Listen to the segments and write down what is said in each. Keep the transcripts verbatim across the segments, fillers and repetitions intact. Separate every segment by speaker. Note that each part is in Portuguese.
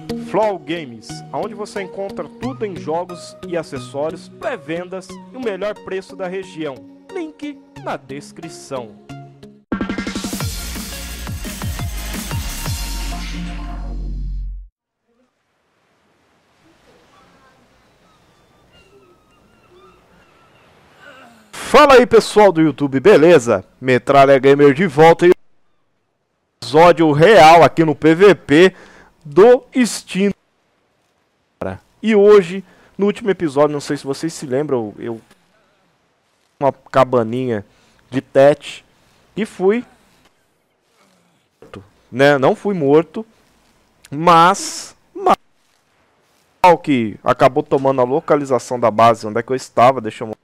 Speaker 1: Flow Games, onde você encontra tudo em jogos e acessórios, pré-vendas e o melhor preço da região. Link na descrição. Fala aí pessoal do YouTube, beleza? Metralha Gamer de volta e episódio real aqui no P V P do Extinto. E hoje, no último episódio, não sei se vocês se lembram, eu uma cabaninha de tete e fui né? Não fui morto, mas, mas que acabou tomando a localização da base onde é que eu estava. Deixa eu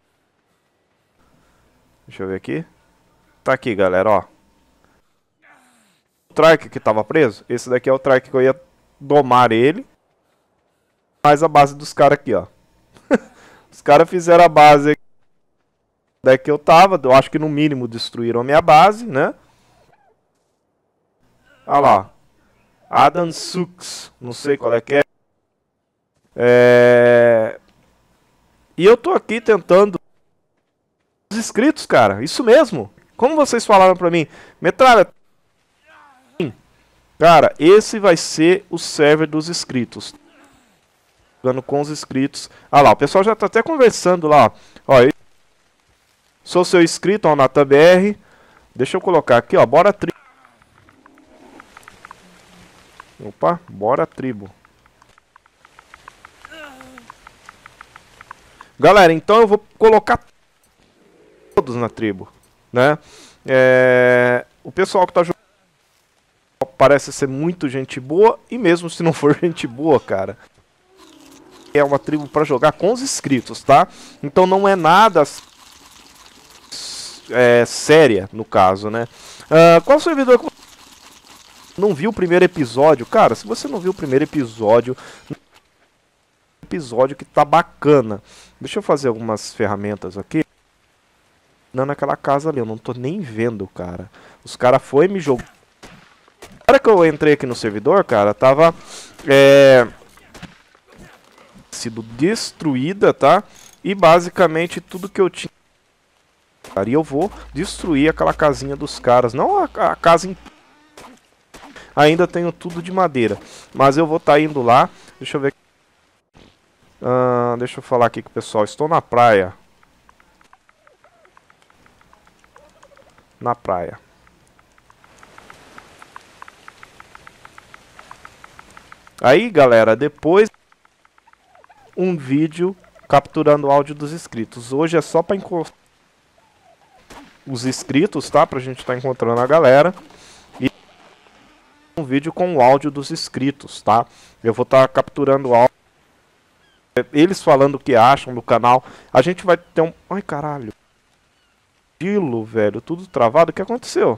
Speaker 1: Deixa eu ver aqui. Tá aqui, galera, ó. O Trike que tava preso. Esse daqui é o Trike que eu ia domar ele. Mais a base dos caras aqui, ó. Os caras fizeram a base aqui onde é que eu tava. Eu acho que no mínimo destruíram a minha base, né? Olha lá. Adam Sux. Não sei qual é que é. É... E eu tô aqui tentando os inscritos, cara, isso mesmo. Como vocês falaram pra mim, Metralha, cara, esse vai ser o server dos inscritos. Jogando com os inscritos. Ah lá, o pessoal já tá até conversando lá. Ó, eu sou seu inscrito, ó, Natan B R. Deixa eu colocar aqui, ó, bora tribo. Opa, bora tribo. Galera, então eu vou colocar todos na tribo, né? É... O pessoal que tá jogando parece ser muito gente boa, e mesmo se não for gente boa, cara, é uma tribo para jogar com os inscritos, tá? Então não é nada é, séria no caso, né? Uh, qual servidor que não viu o primeiro episódio? Cara, se você não viu o primeiro episódio, episódio que tá bacana. Deixa eu fazer algumas ferramentas aqui. Naquela casa ali, eu não tô nem vendo, cara. Os caras foi me jogou. Na hora que eu entrei aqui no servidor, cara, tava é, sido destruída, tá? E basicamente tudo que eu tinha. E eu vou destruir aquela casinha dos caras, não a, a casa inteira. Ainda tenho tudo de madeira, mas eu vou estar tá indo lá. Deixa eu ver. Uh, deixa eu falar aqui com o pessoal. Estou na praia. Na praia. Aí, galera, depois um vídeo capturando o áudio dos inscritos. Hoje é só para encontrar os inscritos, tá? Pra gente estar tá encontrando a galera. E um vídeo com o áudio dos inscritos, tá? Eu vou estar tá capturando o áudio. Eles falando o que acham do canal. A gente vai ter um... Ai, caralho. Velho, tudo travado, o que aconteceu?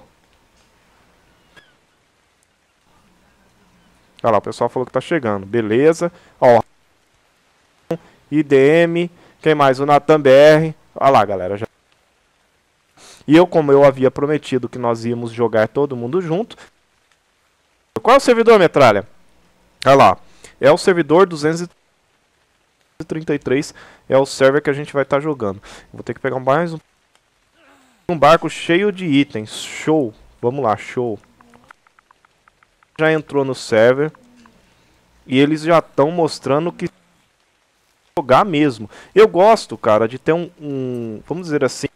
Speaker 1: Olha lá, o pessoal falou que tá chegando, beleza. Ó, I D M, quem mais? O Natan B R. Olha lá, galera. Já... E eu, como eu havia prometido que nós íamos jogar todo mundo junto. Qual é o servidor, Metralha? Olha lá, é o servidor duzentos e trinta e três, é o server que a gente vai estar tá jogando. Vou ter que pegar mais um Um barco cheio de itens. Show. Vamos lá, show. Já entrou no server. E eles já estão mostrando que jogar mesmo. Eu gosto, cara, de ter um, um... Vamos dizer assim...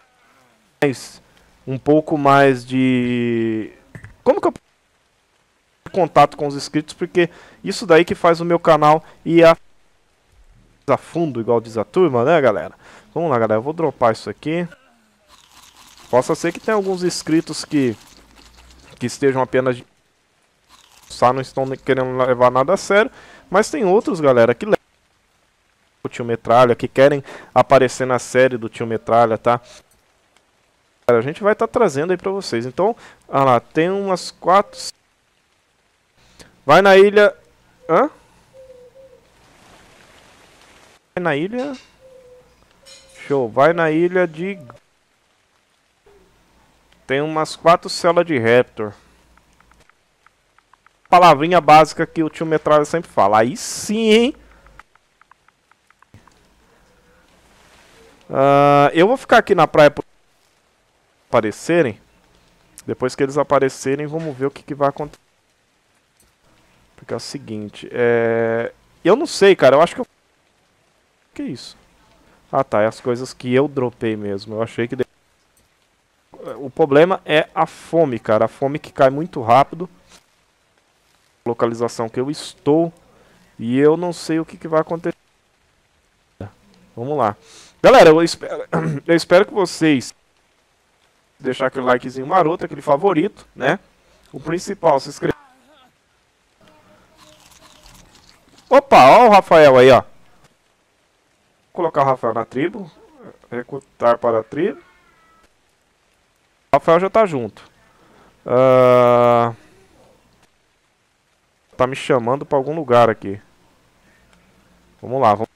Speaker 1: Um pouco mais de... Como que eu... Contato com os inscritos, porque isso daí que faz o meu canal ir a... a fundo, igual diz a turma, né, galera? Vamos lá, galera. Eu vou dropar isso aqui. Possa ser que tenha alguns inscritos que, que estejam apenas de... Só não estão querendo levar nada a sério. Mas tem outros, galera, que levam o Tio Metralha, que querem aparecer na série do Tio Metralha, tá? A gente vai estar tá trazendo aí pra vocês. Então, olha lá, tem umas quatro... Vai na ilha... Hã? Vai na ilha... Show, vai na ilha de... Tem umas quatro celas de Raptor. palavrinha básica que o tio Metralha sempre fala. Aí sim, hein? Uh, eu vou ficar aqui na praia para aparecerem. Depois que eles aparecerem, vamos ver o que, que vai acontecer. Porque é o seguinte, é... eu não sei, cara, eu acho que eu... Que isso? Ah tá, é as coisas que eu dropei mesmo. Eu achei que... O problema é a fome, cara. A fome que cai muito rápido. Localização que eu estou. E eu não sei o que, que vai acontecer. Vamos lá. Galera, eu espero, eu espero que vocês... Deixar aquele likezinho maroto, aquele favorito, né? O principal, se inscrever. Opa, ó o Rafael aí, ó. Vou colocar o Rafael na tribo. Recrutar para a tribo. O Rafael já tá junto. Uh... Tá me chamando para algum lugar aqui. Vamos lá, vamos.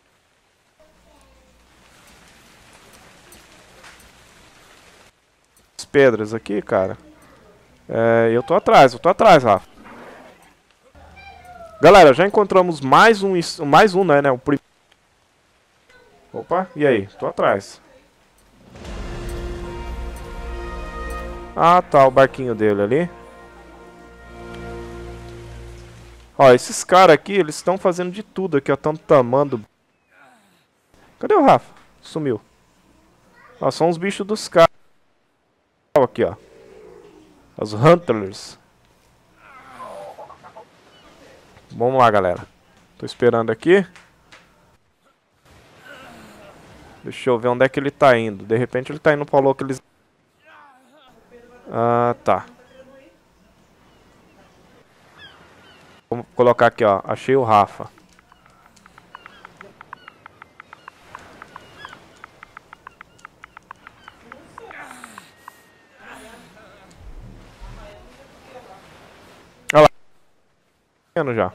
Speaker 1: Pedras aqui, cara. É, eu tô atrás, eu tô atrás, Rafa. Galera, já encontramos mais um, mais um, né, né? O prim... Opa, e aí? Tô atrás. Ah, tá, o barquinho dele ali. Ó, esses caras aqui, eles estão fazendo de tudo aqui, ó. Estão tamando. Cadê o Rafa? Sumiu. Ó, são os bichos dos caras. Aqui, ó. Os Hunters. Vamos lá, galera. Tô esperando aqui. Deixa eu ver onde é que ele tá indo. De repente ele tá indo pra louco, eles... Ah, tá. Vamos colocar aqui, ó. Achei o Rafa. Olha lá. Já.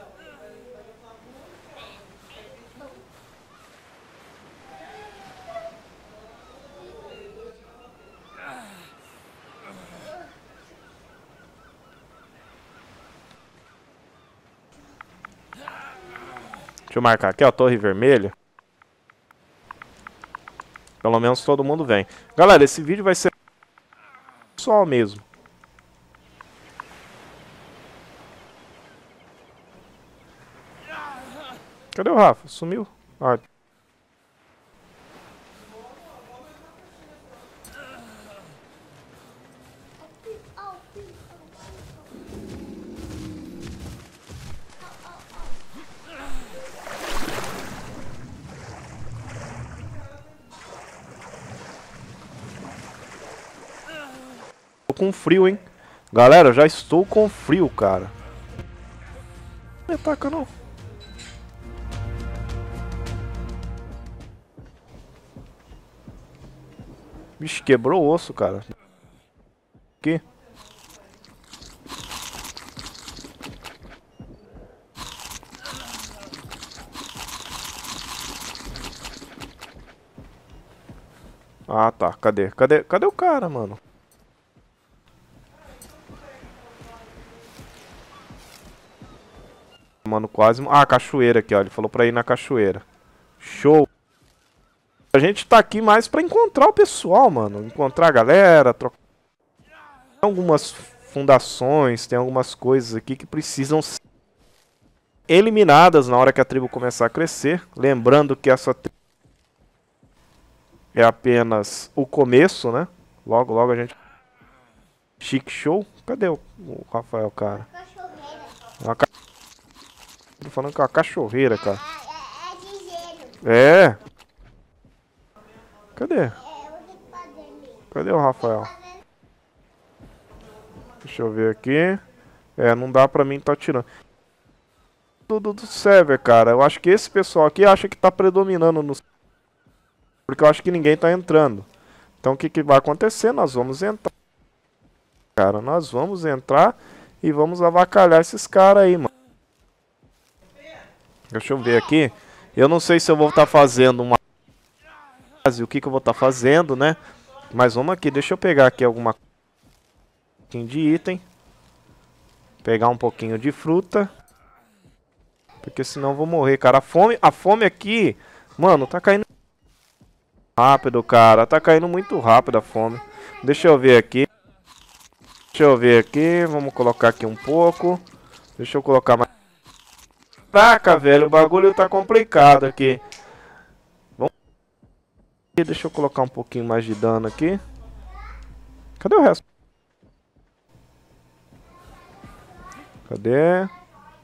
Speaker 1: Deixa eu marcar aqui, ó, Torre Vermelha. Pelo menos todo mundo vem. Galera, esse vídeo vai ser só mesmo. Cadê o Rafa? Sumiu? Ah. Tô com frio, hein? Galera, eu já estou com frio, cara. Não me ataca, não. Vixe, quebrou o osso, cara. Aqui. Ah, tá. Cadê? Cadê? Cadê o cara, mano? Mano, quase... Ah, cachoeira aqui, ó. Ele falou pra ir na cachoeira. Show. A gente tá aqui mais pra encontrar o pessoal, mano. Encontrar a galera, trocar... Tem algumas fundações, tem algumas coisas aqui que precisam ser eliminadas na hora que a tribo começar a crescer. Lembrando que essa tribo é apenas o começo, né? Logo, logo a gente... Chique show. Cadê o, o Rafael, cara? Uma ca... Tô falando que é uma cachorreira, cara. É. Cadê? Cadê o Rafael? Deixa eu ver aqui. É, não dá pra mim tá tirando. Do, do, do server, cara. Eu acho que esse pessoal aqui acha que tá predominando no... Porque eu acho que ninguém tá entrando. Então o que que vai acontecer? Nós vamos entrar. Cara, nós vamos entrar e vamos avacalhar esses caras aí, mano. Deixa eu ver aqui. Eu não sei se eu vou estar fazendo uma... O que que eu vou estar fazendo, né? Mas vamos aqui. Deixa eu pegar aqui alguma... de item. Pegar um pouquinho de fruta. Porque senão eu vou morrer, cara. A fome, a fome aqui, mano, tá caindo rápido, cara. Tá caindo muito rápido a fome. Deixa eu ver aqui. Deixa eu ver aqui. Vamos colocar aqui um pouco. Deixa eu colocar mais. Caraca, velho, o bagulho tá complicado aqui. Vamos... Deixa eu colocar um pouquinho mais de dano aqui. Cadê o resto? Cadê?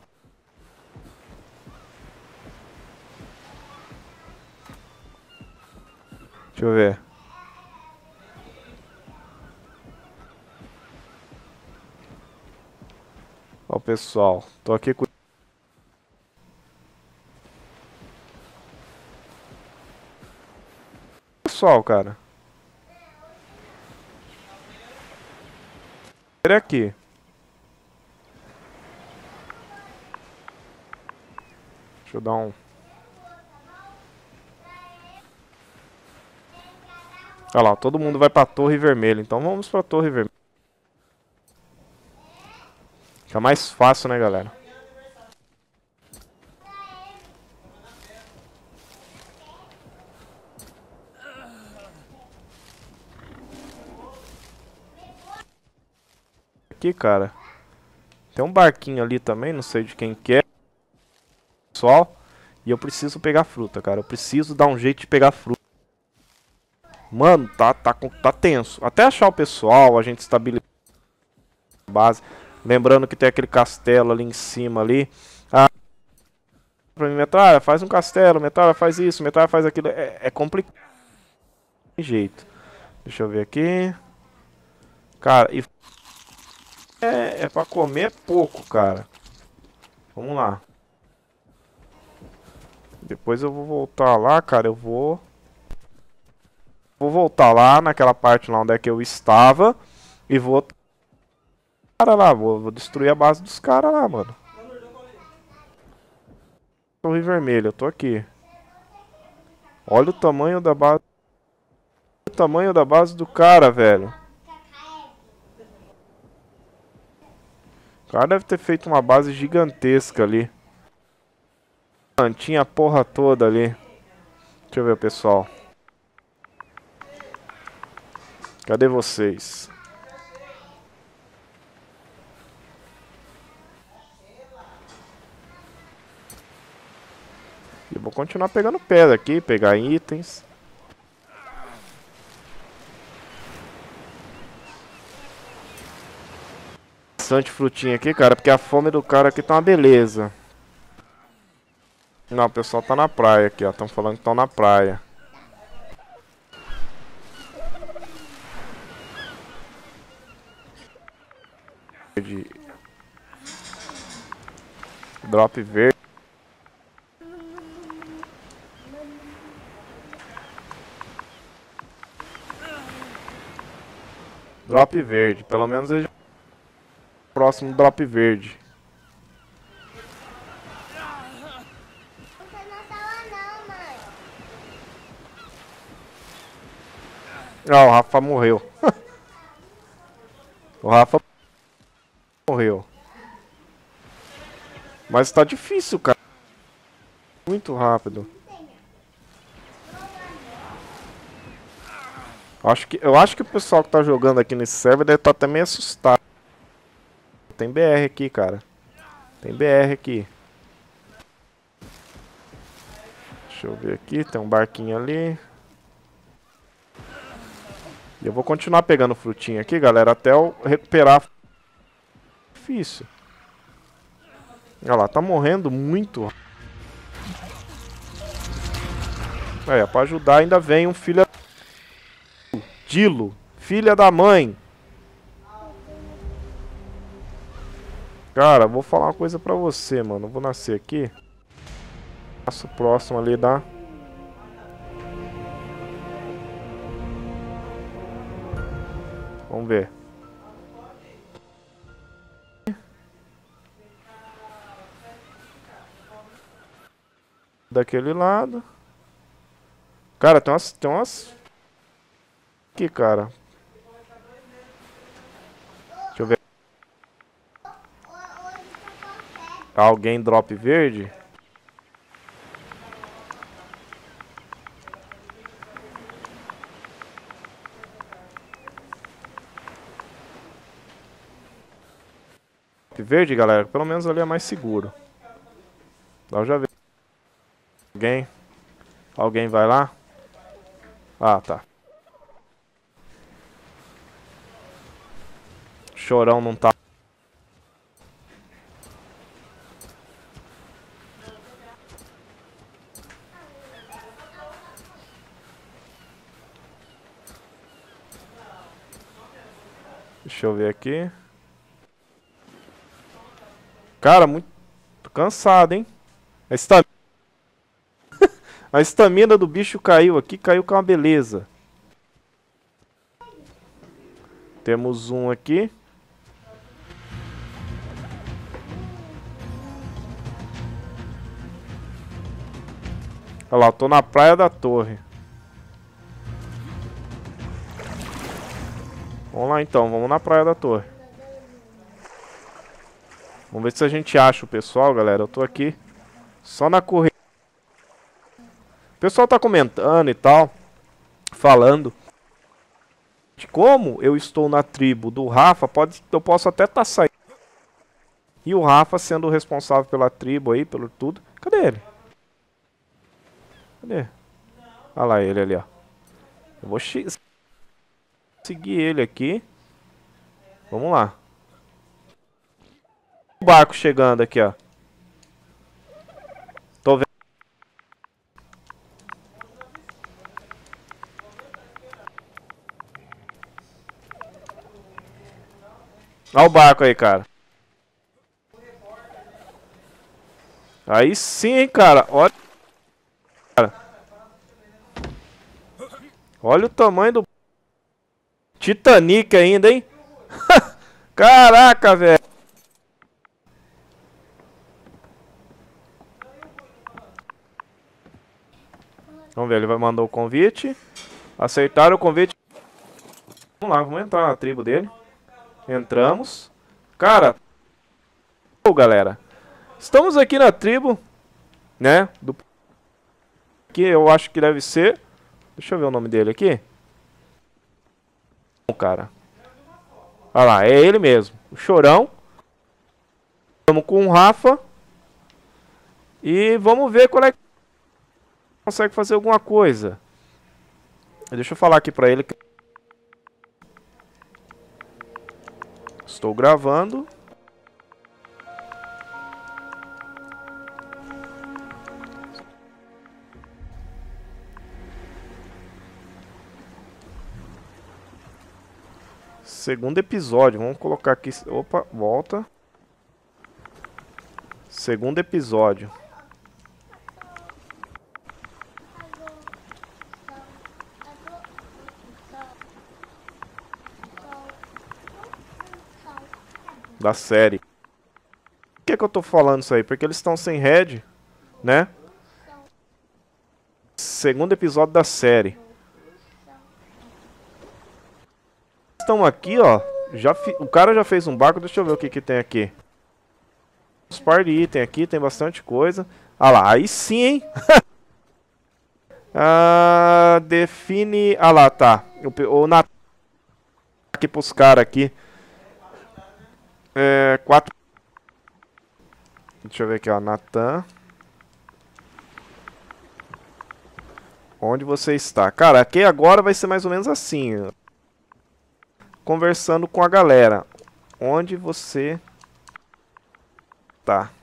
Speaker 1: Deixa eu ver. Ó, pessoal, tô aqui com... Pessoal, cara. Ele aqui. Deixa eu dar um... Olha lá, todo mundo vai pra Torre Vermelha. Então vamos pra Torre Vermelha. Fica mais fácil, né, galera? Aqui, cara. Tem um barquinho ali também, não sei de quem que é. Pessoal. E eu preciso pegar fruta, cara. Eu preciso dar um jeito de pegar fruta. Mano, tá, tá, tá tenso. Até achar o pessoal, a gente estabilizar a base. Lembrando que tem aquele castelo ali em cima ali. Ah, pra mim, Metralha, faz um castelo. Metralha, faz isso. Metralha, faz aquilo. É, é complicado. Tem jeito. Deixa eu ver aqui. Cara, e... É, é pra comer pouco, cara. Vamos lá. Depois eu vou voltar lá, cara. Eu vou... Vou voltar lá naquela parte lá onde é que eu estava. E vou... Cara lá, vou, vou destruir a base dos caras lá, mano. Torre Vermelha, eu tô aqui. Olha o tamanho da base. Olha o tamanho da base do cara, velho. O cara deve ter feito uma base gigantesca ali. Mano, tinha a porra toda ali. Deixa eu ver, pessoal. Cadê vocês? Eu vou continuar pegando pedra aqui, pegar itens. Bastante frutinha aqui, cara, porque a fome do cara aqui tá uma beleza. Não, o pessoal tá na praia aqui, ó. Estão falando que estão na praia. Drop verde. Drop verde. Pelo menos ele... Próximo drop verde. Ah, o Rafa morreu. O Rafa morreu. Mas tá difícil, cara. Muito rápido. Acho que, eu acho que o pessoal que tá jogando aqui nesse server deve estar até meio assustado. Tem B R aqui, cara. Tem B R aqui. Deixa eu ver aqui. Tem um barquinho ali. E eu vou continuar pegando frutinha aqui, galera, até eu recuperar. Difícil. Olha lá, tá morrendo muito. É, pra ajudar ainda vem um filho... Dilo, filha da mãe. Cara, vou falar uma coisa pra você, mano. Eu vou nascer aqui. Passo próximo ali da... Vamos ver. Daquele lado. Cara, tem umas... Tem umas... Aqui, cara. Deixa eu ver. Alguém drop verde? Verde, galera, pelo menos ali é mais seguro. Dá já ver. Alguém? Alguém vai lá? Ah, tá. Chorão não tá. Deixa eu ver aqui. Cara, muito cansado, hein? A estamina... A estamina do bicho caiu aqui, caiu com uma beleza. Temos um aqui. Olha lá, eu tô na praia da torre. Vamos lá então, vamos na praia da torre. Vamos ver se a gente acha o pessoal, galera. Eu tô aqui só na correria. O pessoal tá comentando e tal, falando de como eu estou na tribo do Rafa. Pode, eu posso até estar tá saindo. E o Rafa sendo o responsável pela tribo aí, pelo tudo. Cadê ele? Cadê? Olha lá ele ali, ó. Eu vou seguir ele aqui. Vamos lá. O barco chegando aqui, ó. Tô vendo. Olha o barco aí, cara. Aí sim, hein, cara. Olha. Cara. Olha o tamanho do Titanic ainda, hein? Caraca, velho. Vamos ver, ele vai mandar o convite. Aceitaram o convite. Vamos lá, vamos entrar na tribo dele. Entramos. Cara, galera, estamos aqui na tribo, né? Do que eu acho que deve ser. Deixa eu ver o nome dele aqui. Cara. Olha lá, é ele mesmo. O Chorão. Estamos com o Rafa. E vamos ver qual é que consegue fazer alguma coisa. Deixa eu falar aqui pra ele. Estou gravando. Segundo episódio, vamos colocar aqui. Opa, volta. Segundo episódio. Da série. Por que que eu tô falando isso aí? Porque eles estão sem head, né? Segundo episódio da série. Estão aqui, ó. Já fi... O cara já fez um barco. Deixa eu ver o que que tem aqui. Os par de item aqui, tem bastante coisa. Ah lá, aí sim, hein? ah, define... Ah lá, tá. O, o Natan aqui pros caras aqui. É, quatro... Deixa eu ver aqui, ó. Natan. Onde você está? Cara, aqui agora vai ser mais ou menos assim. Conversando com a galera. Onde você tá?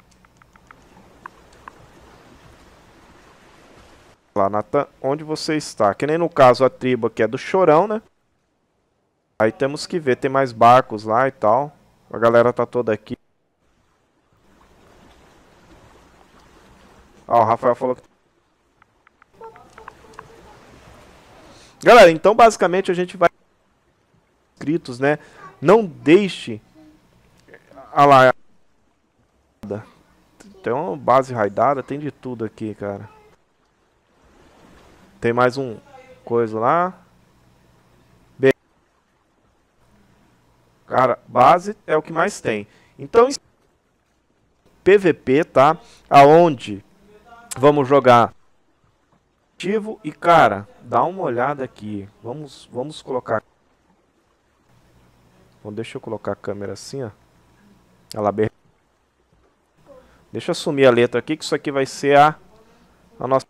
Speaker 1: Lá, Natan, onde você está? Que nem no caso a tribo aqui é do Chorão, né? Aí temos que ver, tem mais barcos lá e tal. A galera tá toda aqui. Ó, o Rafael falou que... Galera, então basicamente a gente vai... inscritos, né? Não deixe... Ah lá. Tem uma base raidada, tem de tudo aqui, cara. Tem mais um coisa lá. Be... Cara, base é o que mais tem. Então, P V P, tá? Aonde vamos jogar ativo e, cara, dá uma olhada aqui. Vamos, vamos colocar... Bom, deixa eu colocar a câmera assim, ó. Ela abre... Deixa eu assumir a letra aqui, que isso aqui vai ser a, a nossa...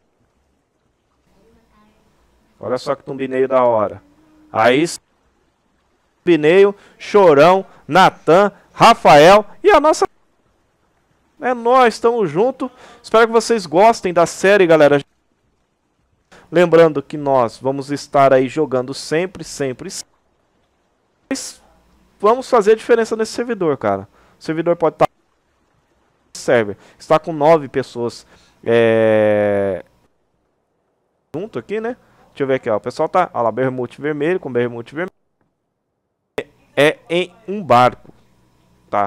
Speaker 1: Olha só que thumbnail da hora. Aí, thumbnail, Chorão, Natan, Rafael e a nossa... É nóis, tamo junto. Espero que vocês gostem da série, galera. Lembrando que nós vamos estar aí jogando sempre, sempre. Mas vamos fazer a diferença nesse servidor, cara. O servidor pode estar... server está com nove pessoas é... junto aqui, né? Deixa eu ver aqui, ó. O pessoal tá... Olha lá, bermute vermelho com bermute vermelho. É em um barco, tá?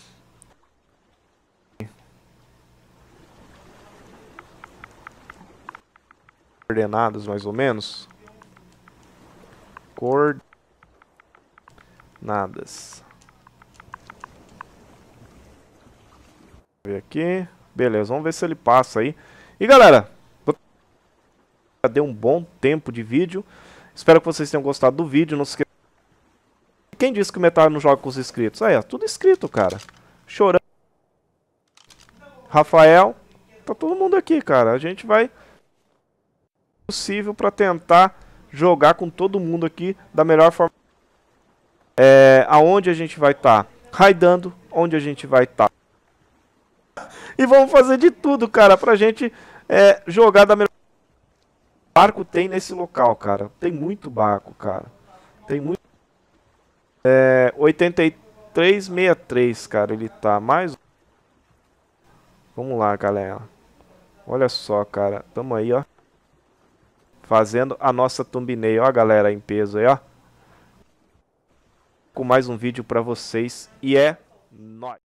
Speaker 1: Coordenadas, mais ou menos. Coordenadas. Ver aqui. Beleza, vamos ver se ele passa aí. E galera, já deu um bom tempo de vídeo. Espero que vocês tenham gostado do vídeo. Não se esqueça. Quem disse que o Metal não joga com os inscritos? Aí, ó, tudo inscrito, cara. Chorando. Rafael. Tá todo mundo aqui, cara. A gente vai... possível para tentar jogar com todo mundo aqui da melhor forma. É, aonde a gente vai estar? Tá? Raidando. Onde a gente vai estar? Tá? E vamos fazer de tudo, cara, pra gente é, jogar da melhor. Barco tem nesse local, cara. Tem muito barco, cara. Tem muito. É, oitenta e três sessenta e três, cara. Ele tá mais. Vamos lá, galera. Olha só, cara. Tamo aí, ó. Fazendo a nossa thumbnail. Ó, galera, em peso aí, ó. Com mais um vídeo pra vocês. E é nóis.